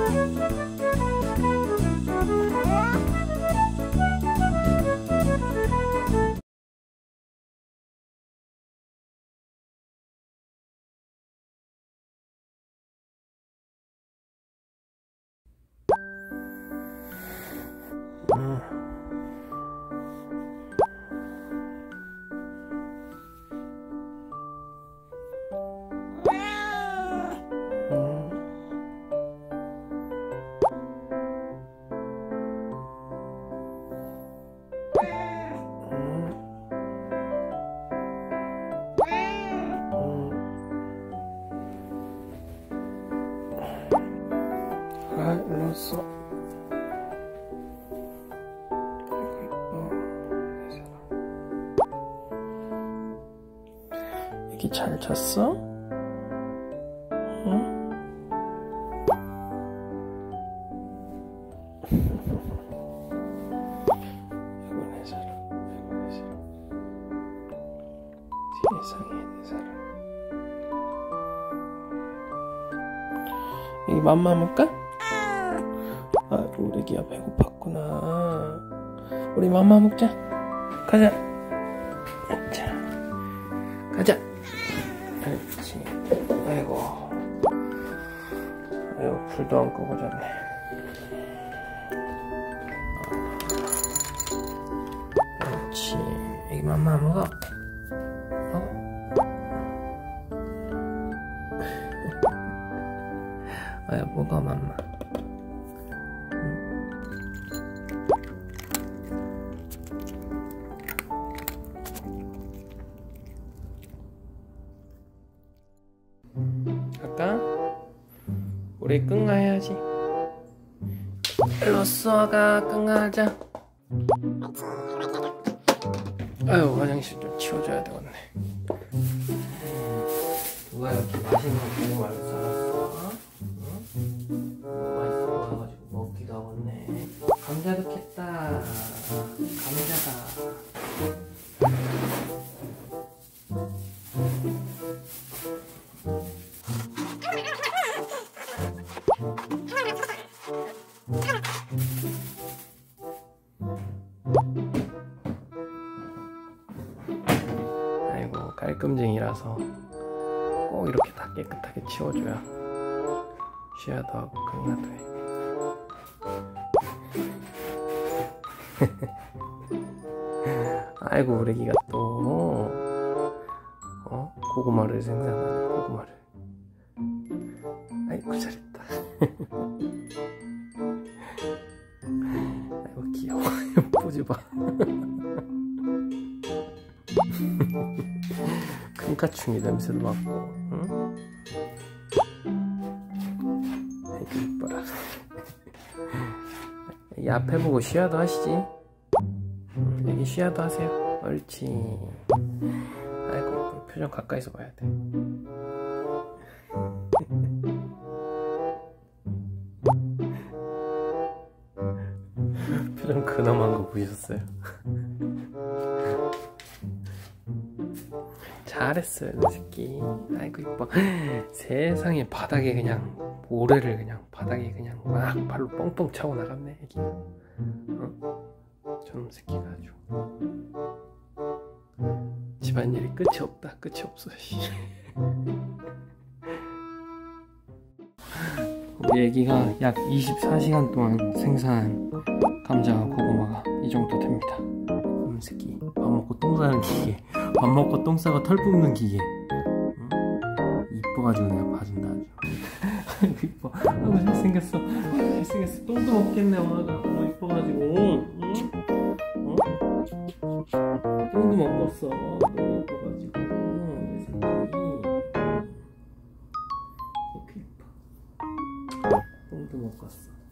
일로 왔어. 애기 잘 잤어? 응? 아이고 내 사랑, 아이고 내 사랑. 세상에 내 사랑. 애기 맘마 먹을까? 아, 우리 애기야 배고팠구나. 우리 맘마 먹자. 가자. 먹자. 가자. 그렇지. 아이고. 아이고, 불도 안 끄고 잤네. 그렇지. 애기 맘마 먹어. 아야, 먹어, 맘마. 갈까? 우리 끙아 해야지. 일로 쏘아가 끙아 하자. 아유, 화장실 좀 치워줘야 되겠네. 누가 이렇게 맛있는 고구마를 썰었어? 응? 맛있어 보여가지고 먹기도 하겠네. 감자 넣겠다. 감자다. 아이고, 깔끔쟁이라서 꼭 이렇게 다 깨끗하게 치워줘야 쉬어도 하고 끙아도 해. 아이고, 우리 애기가 또 고구마를 생산하네. 고구마를. 아이고, 잘했다. 아이고, 귀여워. 포즈 봐. 큰가충이 냄새도 맡고. 응? 아이고, 이뻐라. 이 앞에 보고 쉬어도 하시지. 여기 쉬어도 하세요. 옳지. 아이고, 표정 가까이서 봐야 돼. 표정 근엄한 거 보셨어요? 잘했어요, 내 새끼. 아이고, 이뻐. 세상에, 바닥에 그냥 모래를 그냥 바닥에 그냥 막 발로 뻥뻥 차고 나갔네, 애기. 저놈 새끼가 아주 집안일이 끝이 없다. 끝이 없어. 우리 애기가 약 24시간 동안 생산한 감자와 고구마가 이 정도 됩니다. 새끼, 밥 먹고 똥 싸는 기계, 밥 먹고 똥 싸고 털 뽑는 기계. 응? 이뻐가지고 내가 봐준다 아주. 아이고, 이뻐. 아이고, 잘생겼어. 잘생겼어. 똥도 먹겠네 오나가. 이뻐가지고. 응? 똥도 먹었어. 너무 이뻐가지고. 내 새끼. 이렇게 이뻐. 똥도 먹었어.